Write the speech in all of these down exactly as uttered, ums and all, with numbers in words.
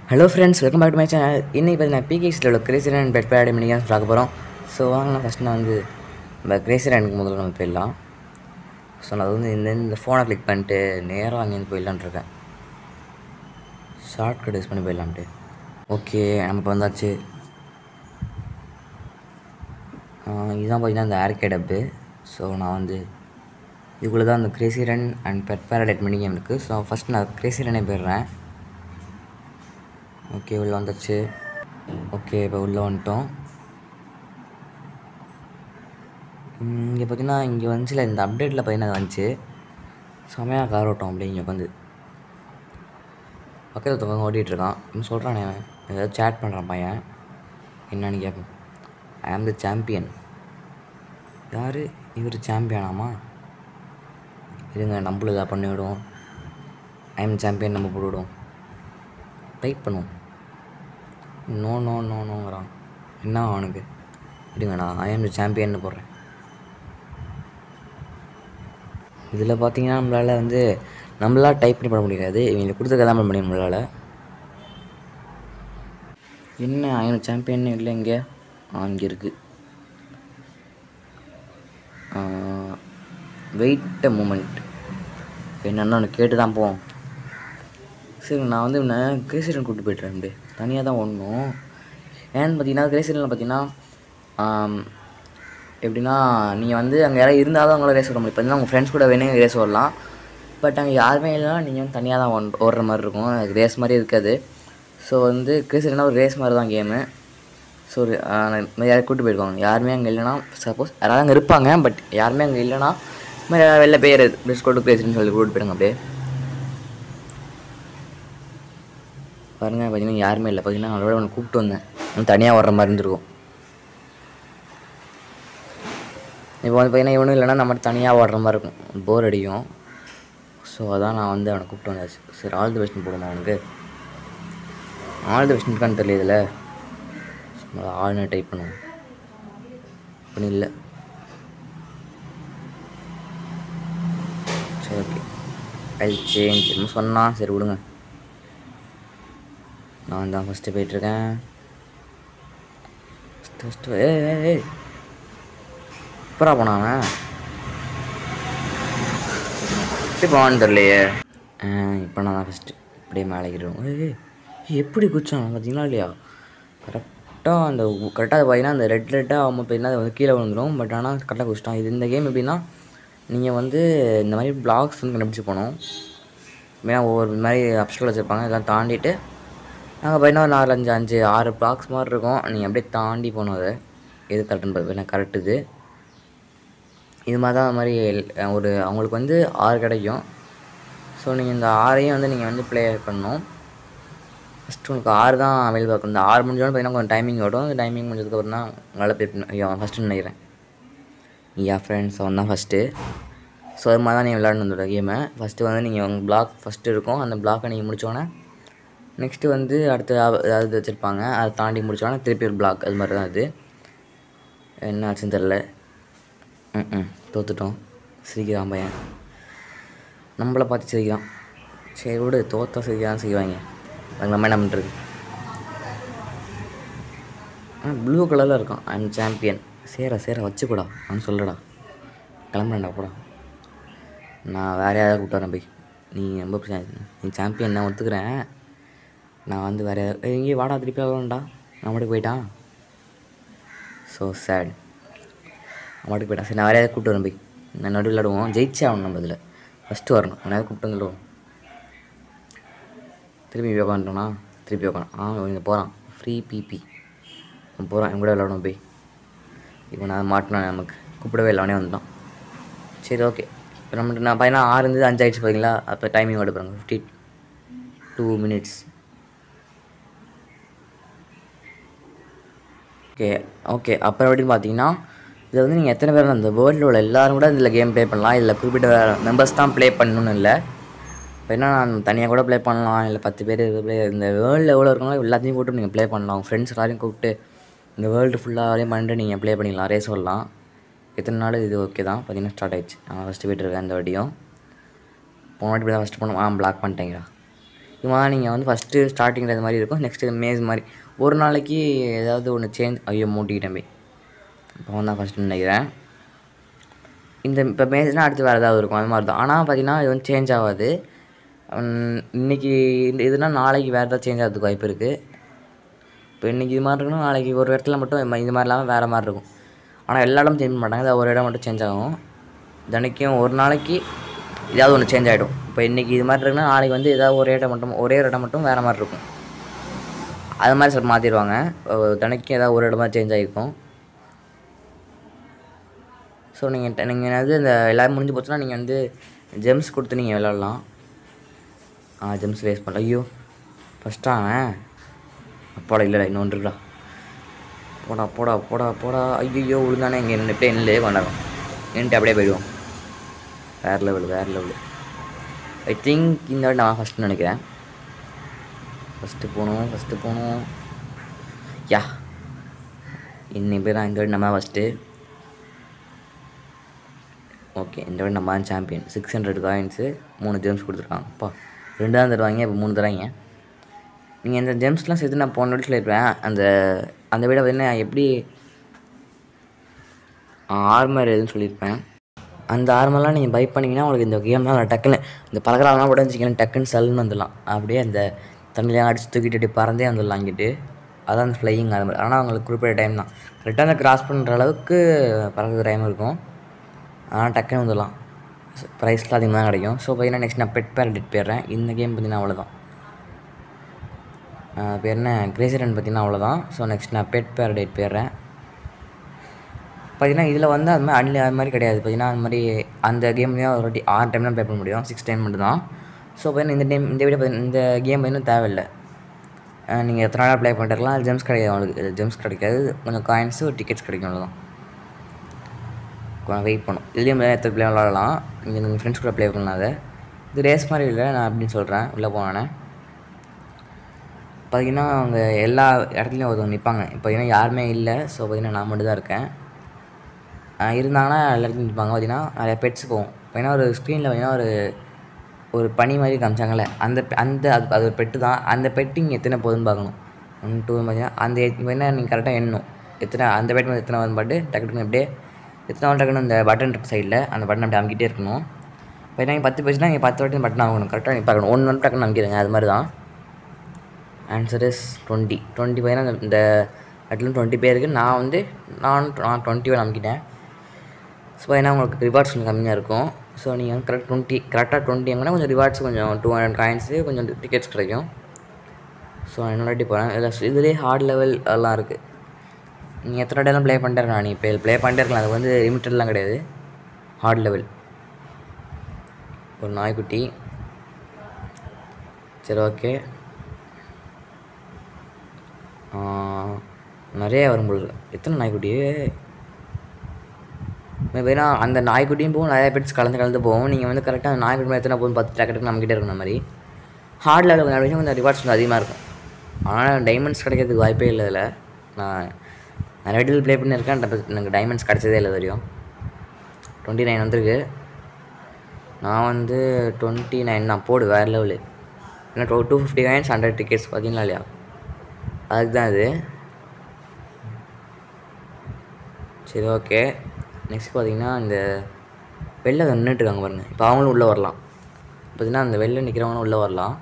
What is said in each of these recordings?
Hello friends, welcome back to my channel. இன்னைக்கு பார்த்தீங்கன்னா Pkxd உள்ள கிரேசி ரன் பெட் பேட் மினி கேம்ஸ் பார்க்க போகிறோம். ஸோ வாங்கலாம் ஃபஸ்ட் நான் வந்து நம்ம கிரேசி ரனுக்கு முதல்ல நம்ம போயிடலாம். ஸோ நான் வந்து இந்த இந்த ஃபோனை கிளிக் பண்ணிட்டு நேராக அங்கேருந்து போயிடலான் இருக்கேன். ஷார்ட் கட் யூஸ் பண்ணி போயிடலான்ட்டு. ஓகே, நம்ம இப்போ வந்தாச்சு. இதுதான் பார்த்தீங்கன்னா இந்த ஆர்கேட் அப்பு. ஸோ நான் வந்து இதுக்குள்ளே தான் அந்த crazy run and pet paradise mini game இருக்குது. ஸோ ஃபஸ்ட் நான் கிரேசி ரனே போயிடுறேன். ஓகே, உள்ளே வந்துச்சு. ஓகே, இப்போ உள்ளே வந்துட்டோம். இங்கே பார்த்தீங்கன்னா இங்கே வந்துச்சுல இந்த அப்டேட்டில் பார்த்தீங்கன்னா வந்துச்சு செமையாக கார் ஓட்டம் அப்படி இங்கே வந்து பக்கத்தில் ஒருத்தவங்க ஓட்டிகிட்ருக்கான். இன்னும் சொல்கிறானே ஏதாவது சேட் பண்ணுறான் பையன். என்னன்னு கேட்பேன். ஐ ஆம் த சாம்பியன். யார் இவர் சாம்பியனாமா? இருங்க நம்மளும் இதாக பண்ணி விடுவோம். ஐ ஆம் சாம்பியன் நம்ம போட்டுவிடுவோம். டைப் பண்ணுவோம். நோ நோ நோ நோங்கிறான். என்ன அவனுக்கு? இருங்கண்ணா ஐ ஆம் த சாம்பியன்னு போடுறேன். இதில் பார்த்தீங்கன்னா நம்மளால் வந்து நம்மளால் டைப் பண்ணி பண்ண முடியாது. இவங்களை கொடுத்துருக்க தான் பண்ண முடியும் நம்மளால். என்ன ஐ ஆம் சாம்பியன் இல்லை இங்கே? ஆ இங்கே இருக்குது. வெயிட் அ மூமெண்ட் என்னென்னா ஒன்று கேட்டு தான் போவோம். சரி, நான் வந்து இவனை கிரேசிடன் கூப்பிட்டு போய்ட்டுறேன். இப்படி தனியாக தான் ஓடணும். ஏன்னு பார்த்தீங்கன்னா கிரேசிடனில் பார்த்தீங்கன்னா எப்படின்னா நீங்கள் வந்து அங்கே யாராவது இருந்தால் தான் அவங்கள ரேஸ் ஓட முடியும். பார்த்தீங்கன்னா உங்கள் ஃப்ரெண்ட்ஸ் கூட வேணும் ரேஸ் ஓடலாம். பட் அங்கே யாருமே இல்லைனா நீங்கள் வந்து தனியாக தான் ஓட ஓடுற மாதிரி இருக்கும். அது ரேஸ் மாதிரி இருக்காது. ஸோ வந்து கிரேசிடனா ஒரு ரேஸ் மாதிரி தான் கேமு. ஸோ ஒரு யாரும் கூப்பிட்டு போயிருக்காங்க. யாருமே அங்கே இல்லைனா சப்போஸ் யாராவது அங்கே இருப்பாங்க. பட் யாருமே அங்கே இல்லைனா மாதிரி யாராவது வெளில பேர் ட்ரெஸ் கோட்டு கிரேசிடன்னு சொல்லி கூப்பிட்டு போயிடுங்க. அப்படியே பாருங்கள், பார்த்தீங்கன்னா யாருமே இல்லை. பார்த்தீங்கன்னா அதோட ஒன்று கூப்பிட்டு வந்தேன். நான் தனியாக ஓடுற மாதிரி இருந்திருக்கும். இப்போ வந்து பார்த்தீங்கன்னா இவனும் இல்லைனா நம்ம தனியாக ஓடுற மாதிரி இருக்கும், போர் அடிக்கும். ஸோ அதான் நான் வந்து அவனை கூப்பிட்டு வந்தாச்சு. சரி, ஆல் தி பெஸ்ட்னு போடுமா அவனுக்கு? ஆல் தி பெஸ்ட் இருக்கான்னு தெரியல. இதில் ஆள்னு டைப் பண்ணுவோம். அப்படி இல்லை. சரி, ஓகே, ஐ சேஞ்ச் என்ன சொன்னான். சரி விடுங்க, நான் தான் ஃபஸ்ட்டு போயிட்டுருக்கேன். ஃபஸ்ட்டு ஃபஸ்ட்டு ஏ ஏ எப்பரா போனாங்க? எப்படி போனான்னு தெரியலையே. இப்போ நான் தான் ஃபஸ்ட்டு இப்படியே மேலேக்கிடுவோம். ஏ எப்படி குச்சான் பார்த்தீங்களா இல்லையா? கரெக்டாக அந்த கரெக்டாக பார்த்தீங்கன்னா அந்த ரெட் ரெட்டாக அவங்க பார்த்தீங்கன்னா அது வந்து கீழே விழுந்துடும். பட் ஆனால் கரெக்டாக குச்சிட்டான். இது இந்த கேம் எப்படின்னா நீங்கள் வந்து இந்த மாதிரி பிளாக்ஸ் வந்து கண்டுபிடிச்சி போகணும். ஏன்னா ஒவ்வொரு மாதிரி அப்ஸ்டில் வச்சுருப்பாங்க. இதெல்லாம் தாண்டிட்டு நாங்கள் பார்த்தீங்கன்னா ஒரு நாலு அஞ்சு அஞ்சு ஆறு பிளாக்ஸ் மாதிரி இருக்கும். நீங்கள் அப்படியே தாண்டி போகணும். அதை எது கரெக்டுன்னு பார்த்து கரெக்டு இது இது மாதிரி தான். அது மாதிரி ஒரு அவங்களுக்கு வந்து ஆறு கிடைக்கும். ஸோ நீங்கள் இந்த ஆறையும் வந்து நீங்கள் வந்து ப்ளே பண்ணணும். ஃபஸ்ட்டு உங்களுக்கு ஆறு தான் அவைலபிளாக இருக்கும். இந்த ஆறு முடிஞ்சோன்னு பார்த்தீங்கன்னா கொஞ்சம் டைமிங் ஓடும். அந்த டைமிங் முடிஞ்சதுக்கப்புறம் தான் உங்களால் ப்ளே பண்ண ஐயோ ஃபஸ்ட்டுன்னு நினைக்கிறேன். என் ஃப்ரெண்ட்ஸ் அவன் தான் ஃபஸ்ட்டு. ஸோ அது மாதிரி தான் நீங்கள் விளையாடணும் இந்த கேமை. ஃபஸ்ட்டு வந்து நீங்கள் உங்கள் பிளாக் ஃபஸ்ட்டு இருக்கும். அந்த பிளாக்கை நீங்கள் முடித்தோன்னே நெக்ஸ்ட்டு வந்து அடுத்து ஏதாவது வச்சுருப்பாங்க. அதை தாண்டி முடித்தோன்னே திருப்பி ஒரு பிளாக். அது மாதிரி தான் இது. என்ன ஆச்சுன்னு தெரில. ம் ம் தோற்றுட்டோம். சிரிக்கிறான் பையன், நம்மளை பார்த்து சிரிக்கிறான். சரி விடு, தோற்றா சிரிக்கிறான் செய்வாங்க. அதுக்கு நம்ம என்ன பண்ணுறது? ஆ ப்ளூ கலரில் இருக்கான். I am champion. சேர சேர வச்சுக்கூடா அவனு சொல்லடா. கிளம்புறேன்டா போடா. நான் வேறு யாராவது கூப்பிட்டு வரேன் போய். நீ ரொம்ப நீ சாம்பியன் நான் ஒத்துக்கிறேன். நான் வந்து வேறு யாராவது எங்கேயும் வாடா திருப்பி வரணும்டா. நான் மட்டும் போயிட்டான். So sad. அவன் போயிட்டான். சரி, நான் வேறு யாராவது கூப்பிட்டு வரேன் போய். நான் நடுவில் விளாடுவோம். ஜெயிச்சே ஆகணும் நம்ம இதில். ஃபஸ்ட்டு வரணும். அவனாவது கூப்பிட்டு வந்துடுவோம். திருப்பி உட்காந்துட்டோன்னா திருப்பி உட்காந்து ஆ இங்கே போகிறான். ஃப்ரீ பிபி அவன் போகிறான். என் கூட விளாடணும் போய். இப்போ நான் மாட்டினான். நமக்கு கூப்பிடவே இல்லை, அவனே வந்துட்டான். சரி ஓகே. இப்போ நம்மகிட்ட நான் பையனா ஆறு இருந்தது அஞ்சு ஆயிடுச்சு பார்த்தீங்களா? அப்போ டைமிங் ஓட போகிறாங்க. Fifty two minutes. Okay okay அப்புறம் எப்படின்னு பார்த்தீங்கன்னா இதில் வந்து நீங்கள் எத்தனை பேர் அந்த வேர்ல்டில் உள்ள எல்லோரும் கூட இதில் கேம் ப்ளே பண்ணலாம். இதில் குறிப்பிட்ட மெம்பர்ஸ் தான் ப்ளே பண்ணணுன்னு இல்லை. இப்போ என்ன நான் தனியாக கூட ப்ளே பண்ணலாம். இல்லை பத்து பேர் ப்ளே இந்த வேர்ல்டில் எவ்வளோ இருக்காங்களோ எல்லாத்தையும் கூப்பிட்டு நீங்கள் ப்ளே பண்ணலாம். உங்கள் ஃப்ரெண்ட்ஸ் எல்லாரையும் கூப்பிட்டு இந்த வேர்ல்டு ஃபுல்லாகவே பண்ணிட்டு நீங்கள் ப்ளே பண்ணிக்கலாம். ரேஸ் வரலாம். எத்தனை நாள் இது ஓகே தான். பார்த்தீங்கன்னா ஸ்டார்ட் ஆகிடுச்சு. நான் ஃபஸ்ட்டு போய்ட்டு இருக்கேன். இந்த வாட்டியும் போன வாட்டி இப்படி தான் ஃபஸ்ட்டு பண்ணுவோம். ஆ பிளாக் பண்ணிட்டேங்கடா. இது மாதிரி நீங்கள் வந்து ஃபஸ்ட்டு ஸ்டார்டிங்கில் இது மாதிரி இருக்கும். நெக்ஸ்ட்டு மேஸ் மாதிரி ஒரு நாளைக்கு ஏதாவது ஒன்று சேஞ்ச். ஐயோ மூட்டிக்கிட்டேன் போய். இப்போ தான் ஃபஸ்ட்டு நினைக்கிறேன். இந்த இப்போ மேஸ்னால் அடுத்து வேறு ஏதாவது இருக்கும் அது மாதிரி தான். ஆனால் பார்த்தீங்கன்னா இது வந்து சேஞ்ச் ஆகாது. இன்றைக்கி இந்த இதுனா நாளைக்கு வேறு ஏதாவது சேஞ்ச் ஆகிறதுக்கு வாய்ப்பு இருக்குது. இப்போ இன்றைக்கி இது மாதிரி இருக்கணும், நாளைக்கு ஒரு இடத்துல மட்டும் இது மாதிரி இல்லாமல் வேறு மாதிரி இருக்கும். ஆனால் எல்லா இடமும் சேஞ்ச் பண்ண மாட்டாங்க, அது ஒரு இடம் மட்டும் சேஞ்ச் ஆகும். தினைக்கும் ஒரு நாளைக்கு ஏதாவது ஒன்று சேஞ்ச் ஆகிடும். இப்போ இன்றைக்கி இது மாதிரி இருக்குன்னா நாளைக்கு வந்து ஏதாவது ஒரு இடம் மட்டும் ஒரே ஒரு இடம் மட்டும் வேறு மாதிரி இருக்கும். அது மாதிரி சில மாற்றிடுவாங்க. தினைக்கும் ஏதாவது ஒரு இடமா சேஞ்ச் ஆகிருக்கும். ஸோ நீங்கள் நீங்கள் வந்து இந்த எல்லோரும் முடிஞ்சு போச்சுன்னா நீங்கள் வந்து ஜெம்ஸ் கொடுத்து நீங்கள் விளாட்லாம். ஆ ஜெம்ஸ் வேஸ்ட் பண்ணல. ஐயோ ஃபஸ்ட்டா அப்பாடா இல்லைடா இன்னொன்று இருக்குடா. போடா போடா போடா போடா. ஐயோ விழுந்தானே இங்கே நின்று இப்படியே நின்று கொண்டாடும். நின்றுட்டு அப்படியே போயிடுவோம். வேறு லெவலு வேறு லெவலு. ஐ திங்க் இந்த வாட்டி நான் ஃபஸ்ட்டு நினைக்கிறேன். ஃபஸ்ட்டு போகணும் ஃபஸ்ட்டு போகணும். யா இன்னைக்கு பேர் தான் இந்த வாட்டி நம்ம ஃபஸ்ட்டு. ஓகே இந்த வாட்டி நம்ம தான் சாம்பியன். சிக்ஸ் ஹண்ட்ரட் காயின்ஸு மூணு ஜெம்ஸ் கொடுத்துருக்காங்க. அப்பா ரெண்டு தான் தருவாங்க, இப்போ மூணு தராங்க. நீங்கள் இந்த ஜெம்ஸ்லாம் சேர்த்து நான் போன வாட்டி சொல்லியிருப்பேன். அந்த அந்த வீடை பார்த்தீங்கன்னா எப்படி ஆர்மர் எதுன்னு சொல்லியிருப்பேன். அந்த ஆர்மர்லாம் நீங்கள் பை பண்ணிங்கன்னா உங்களுக்கு இந்த கேம்லாம் டக்குன்னு இந்த பழகிறாலாம் கூட வச்சுக்கலாம், டக்குன்னு சல்லுன்னு வந்துடலாம். அப்படியே அந்த தண்ணிலாம் அடித்து தூக்கிட்டு அப்படி பறந்தே வந்துடலாம் இங்கிட்டு. அதான் அந்த ஃப்ளையிங் ஆர்மர். ஆனால் அவங்களுக்கு குறிப்பிட்ட டைம் தான். கரெக்டாக அந்த கிராஸ் பண்ணுற அளவுக்கு பறக்கிற டைம் இருக்கும். ஆனால் டக்குன்னு வந்துடலாம். ப்ரைஸ்லாம் அதிகமாக தான் கிடைக்கும். ஸோ பார்த்தீங்கன்னா நெக்ஸ்ட் நான் பெட் பேரடிட் போயிடுறேன். இந்த கேம் பார்த்தீங்கன்னா அவ்வளோதான். பேர் என்ன கிரேசி ரன் பார்த்தீங்கன்னா அவ்வளோதான். ஸோ நெக்ஸ்ட் நான் பெட் பேரடைட் போயிடுறேன். பார்த்தீங்கன்னா இதில் வந்து அது மாதிரி அன்லி அது மாதிரி கிடையாது. பார்த்தீங்கன்னா அது மாதிரி அந்த கேம்லேயும் ஒரு வாட்டி ஆறு டைம் தான் ப்ளே பண்ண முடியும், சிக்ஸ் டைம் மட்டும் தான். ஸோ பார்த்தீங்கன்னா இந்த டைம் இந்த வீடியோ பார்த்தீங்கன்னா இந்த கேம் பார்த்தீங்கன்னா தேவையில்லை. நீங்கள் எத்தனை நாளாக ப்ளே பண்ணிட்டுருக்கலாம். அது ஜெம்ஸ் கிடையாது, அவங்களுக்கு ஜெம்ஸ் கிடைக்காது, கொஞ்சம் காயின்ஸு டிக்கெட்ஸ் கிடைக்கும், அவ்வளோதான். கொஞ்சம் வெயிட் பண்ணும். இதுலேயும் எத்தனை ப்ளே விளாடலாம், நீங்கள் உங்கள் ஃப்ரெண்ட்ஸ் கூட ப்ளே பண்ணலாம். அதை இது ரேஸ் மாதிரி இல்லை, நான் அப்படின்னு சொல்கிறேன். உள்ளே போனேன் பார்த்தீங்கன்னா அவங்க எல்லா இடத்துலையும் ஒருத்தவங்க நிற்பாங்க. இப்போ பார்த்தீங்கன்னா யாருமே இல்லை. ஸோ பார்த்தீங்கன்னா நான் மட்டும் தான் இருக்கேன். இருந்தாங்கன்னா எல்லாருக்கும் நிற்பாங்க. பார்த்தீங்கன்னா நிறையா பெட்ஸ் போகும். பார்த்தீங்கன்னா ஒரு ஸ்க்ரீனில் பார்த்தீங்கன்னா ஒரு ஒரு பனி மாதிரி காமிச்சாங்கல்ல, அந்த அந்த அது அது ஒரு பெட்டு தான். அந்த பெட்டு இங்கே எத்தனை போகுதுன்னு பார்க்கணும். ஒன் டூ பார்த்தீங்கன்னா அந்த பார்த்தீங்கன்னா நீங்கள் கரெக்டாக எண்ணணும் எத்தனை அந்த பெட் வந்து எத்தனை வந்து பாட்டு டக்கு டக்குன்னு அப்படியே எத்தனை வந்து டக்குன்னு இந்த பட்டன் இருக்கு சைடில், அந்த பட்டன் அப்படி அமுக்கிட்டே இருக்கணும். பார்த்தீங்கன்னா நீங்கள் பத்து பேசுனா நீங்கள் பத்து வாட்டி பட்டன் ஆகணும். கரெக்டாக நீங்கள் பார்க்கணும். ஒன்று வந்து டக்குன்னு அமுக்கிடுங்க. அது மாதிரி தான். Answer is twenty. டுவெண்ட்டி பார்த்தீங்கன்னா இந்த இடத்துல டுவெண்ட்டி பேருக்கு நான் வந்து நான் நான் டுவெண்ட்டி ஒன் அமுக்கிட்டேன். ஸோ ஏன்னா உங்களுக்கு ரிவார்ட்ஸ் கொஞ்சம் கம்மியாக இருக்கும். ஸோ நீங்கள் வந்து கரெக்ட் டுவெண்ட்டி கரெக்டாக டுவெண்ட்டி எங்கன்னா கொஞ்சம் ரிவார்ட்ஸ் கொஞ்சம் டூ ஹண்ட்ரட் காயின்ஸு கொஞ்சம் டிக்கெட்ஸ் கிடைக்கும். ஸோ நான் இன்னொரு வாட்டி போகிறேன். இதில் இதுலேயே ஹார்ட் லெவல் அதெல்லாம் இருக்குது. நீங்கள் எத்தனை வாட்டியெல்லாம் ப்ளே பண்ணிட்டே இருக்கலாம். நீங்கள் இப்போ ப்ளே பண்ணிட்டே இருக்கலாம். அது வந்து லிமிட்டட்லாம் கிடையாது, ஹார்ட் லெவல். ஒரு நாய்க்குட்டி. சரி ஓகே, நிறைய வரும் பொழுது எத்தனை நாய்க்குட்டி வேணா அந்த நாய்க்குட்டியும் போகும், நிறையா பெட்ஸ் கலந்து கலந்து போகும். நீங்கள் வந்து கரெக்டாக அந்த நாய்க்குட்டி எத்தனை போகும் பத்து டக்கு நம்மகிட்டே இருக்கும். அந்த மாதிரி ஹார்ட் லெவல் கொஞ்சம் கொஞ்சம் ரிவார்ட்ஸ் கொஞ்சம் அதிகமாக இருக்கும். ஆனால் டைமண்ட்ஸ் கிடைக்கிறதுக்கு வாய்ப்பே இல்லை. இதில் நான் நிறைய வீட்டில் ப்ளே பண்ணியிருக்கேன், எனக்கு டைமண்ட்ஸ் கிடச்சதே இல்லை தெரியும். டுவெண்ட்டி நைன் வந்துருக்கு. நான் வந்து டுவெண்ட்டி நைன் தான் போடு வேறு லெவலு. ஏன்னா two two fifty coins hundred tickets பார்த்தீங்களா இல்லையா, அதுக்கு தான் இது. சரி ஓகே, நெக்ஸ்ட் பார்த்தீங்கன்னா இந்த வெளில நின்றுட்டுருக்காங்க பாருங்கள். இப்போ அவங்களும் உள்ளே வரலாம். பார்த்தீங்கன்னா அந்த வெளில நிற்கிறவங்களும் உள்ளே வரலாம்.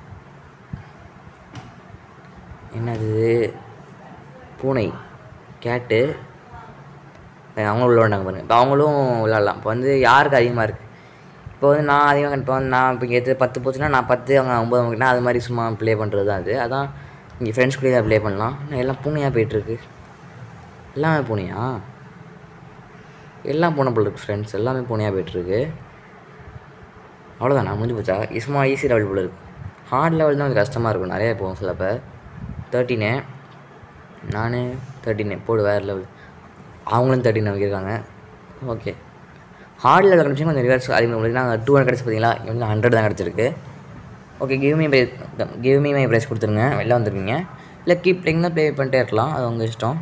என்னது பூனை கேட்டு அவங்களும் உள்ள வந்தாங்க பாருங்கள். இப்போ அவங்களும் விளாட்லாம். இப்போ வந்து யாருக்கு அதிகமாக இருக்குது, இப்போ வந்து நான் அதிகமாக இப்போ வந்து நான் இப்போ எது பத்து போச்சுன்னா நான் பத்து அவங்க ஒம்பது வாங்கிட்டேன்னா அது மாதிரி சும்மா ப்ளே பண்ணுறது தான் அது. அதான் இங்கே ஃப்ரெண்ட்ஸ் கூட தான் ப்ளே பண்ணலாம். எல்லாம் பூனையாக போய்ட்டுருக்கு. எல்லாமே பூனையா, எல்லாம் பூனை போல் இருக்குது ஃப்ரெண்ட்ஸ், எல்லாமே பூனையாக போய்ட்டுருக்கு. அவ்வளோதான், நான் முடிஞ்சு போச்சா. சும்மா ஈஸி லெவல் போல் இருக்குது. ஹார்ட் லெவல் தான் கொஞ்சம் கஷ்டமாக இருக்கும், நிறையா போகும் சிலப்போ. தேர்ட்டினு நான் தேர்ட்டினு போடு வேறு லெவல். அவங்களும் தேர்ட்டின் வைக்கிருக்காங்க. ஓகே, ஹார்ட் லெவல் கிடச்சி கொஞ்சம் ரிவார்ட்ஸ் அதிகமாக உங்களுக்கு. நாங்கள் டூ ஹண்ட்ரட் கிடச்சி பார்த்தீங்களா, இங்கே வந்து ஹண்ட்ரட் தான் கிடச்சிருக்கு. Okay, give me prize give me my prize கொடுத்துருங்க. வெளில வந்துருக்கீங்க. இல்லை கீப் பிளேயிங் தான் ப்ளே பண்ணிட்டே இருக்கலாம், அது உங்கள் இஷ்டம்.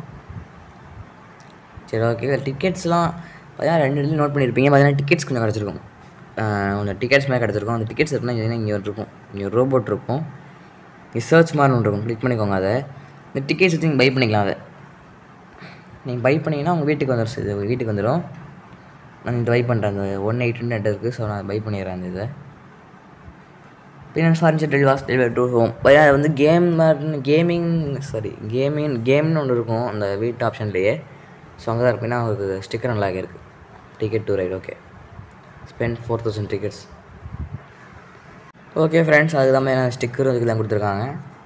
சரி ஓகே, டிக்கெட்ஸ்லாம் பார்த்தீங்கன்னா ரெண்டு இடத்துல நோட் பண்ணியிருப்பீங்க. பார்த்தீங்கன்னா டிக்கெட்ஸ் கொஞ்சம் கிடச்சிருக்கும், கொஞ்சம் டிக்கெட்ஸ் மேலே கிடச்சிருக்கும். அந்த டிக்கெட்ஸ் எப்படின்னா இங்கே இங்கே இருக்கும். இங்கே ரோபோட் இருக்கும், இங்கே சர்ச் மாதிரி ஒன்று இருக்கும், கிளிக் பண்ணிக்கோங்க. அதை இந்த டிக்கெட்ஸ் வச்சு நீங்கள் பை பண்ணிக்கலாம். அதை நீங்கள் பை பண்ணிங்கன்னா உங்கள் வீட்டுக்கு வந்துடும். இது வீட்டுக்கு வந்துடும். நான் இந்த பை பண்ணுறேன். அந்த ஒன் எயிட்டி நெட் இருக்குது, ஸோ நான் பை பண்ணிடுறேன் அந்த இதை. பின்னாடி ஃபார்னிச்சர் டெலிவாஸ் டெலிவரி டு ஹோம். அது வந்து கேம் கேமிங் சாரி கேமிங் கேம்னு ஒன்று இருக்கும் அந்த வீட்டு ஆப்ஷன்லேயே. ஸோ அங்கே தான் இருக்குன்னா ஒரு ஸ்டிக்கர் நல்லா இருக்குது. Ticket to right. Okay, spend four thousand tickets. Okay friends, அதுதான் நான் ஸ்டிக்கர் இதுக்கெல்லாம் கொடுத்துருக்காங்க.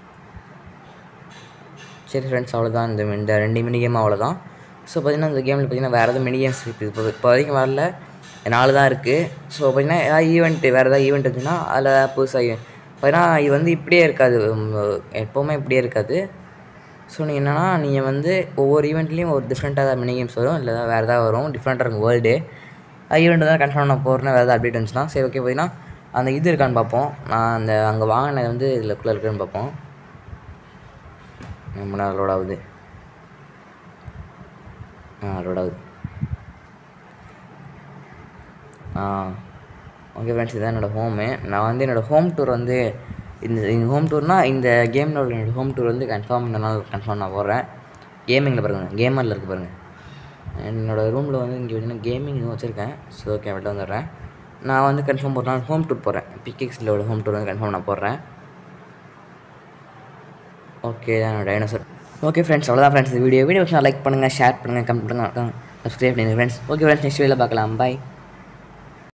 சரி ஃப்ரெண்ட்ஸ், அவ்வளோதான். இந்த இந்த ரெண்டு மினி கேம் அவ்வளோதான். ஸோ பார்த்திங்கன்னா இந்த கேமில் பார்த்திங்கன்னா வேறு எதுவும் மினி கேம்ஸ் இப்போ இப்போ இப்போ வரைக்கும் வரல, நாலு தான் இருக்குது. ஸோ பார்த்திங்கன்னா ஏதாவது ஈவெண்ட்டு வேறு ஏதாவது ஈவெண்ட் இருந்துச்சுன்னா அதில் புதுசாக பார்த்திங்கன்னா இது வந்து இப்படியே இருக்காது, எப்போவுமே இப்படியே இருக்காது. ஸோ நீங்கள் என்னென்னா நீங்கள் வந்து ஒவ்வொரு ஈவெண்ட்லேயும் ஒரு டிஃப்ரெண்ட்டாக தான் மினி கேம்ஸ் வரும், இல்லை வேறு ஏதாவது வரும், டிஃப்ரெண்ட்டாக இருக்கும் வேர்ல்டு. ஈவெண்ட் தான் கன்ஃபார்ம் நான் போகிறேன்னா வேறு ஏதாவது அப்டேட் இருந்துச்சுன்னா சரி ஓகே. பார்த்திங்கன்னா அந்த இது இருக்கான்னு பார்ப்போம். நான் அந்த அங்கே வாங்கினது வந்து இதில் குள்ளே இருக்குன்னு பார்ப்போம். ரொம்ப நேரம் லோட் ஆகுது. ஆ லோட் ஆகுது. ஆ ஓகே ஃப்ரெண்ட்ஸ், இதுதான் என்னோடய ஹோமு. நான் வந்து என்னோடய ஹோம் டூர் வந்து இந்த இந்த ஹோம் டூர்னால் இந்த கேமில் உள்ள என்னோடய ஹோம் டூர் வந்து கன்ஃபார்ம் இந்த நாள் கன்ஃபார்ம் நான் போடுறேன். கேமிங்கில் பாருங்கள், கேமரில் இருக்குது பாருங்கள். என்னோடய ரூமில் வந்து இங்கே பார்த்தீங்கன்னா கேமிங் இதுவும் வச்சுருக்கேன். ஸோ ஓகே, வெளில வந்துடுறேன். நான் வந்து கன்ஃபார்ம் ஒரு நாள் ஹோம் டூர் போகிறேன். பிகெக்ஸ்டியோட ஹோம் டூர் வந்து கன்ஃபார்ம் நான் போடுறேன். ஓகே, என்னோட டைனோசர். ஓகே ஃப்ரெண்ட்ஸ், அவ்வளோதான் ஃப்ரெண்ட்ஸ். இந்த வீடியோ வீடியோ லைக் பண்ணுங்கள், ஷேர் பண்ணுங்கள், கமெண்ட் பண்ணுங்கள், சப்ஸ்கிரைப் பண்ணுங்கள் ஃப்ரெண்ட்ஸ். ஓகே ஃப்ரெண்ட்ஸ், நெக்ஸ்ட் வீடியோவில் பார்க்கலாம். பாய்.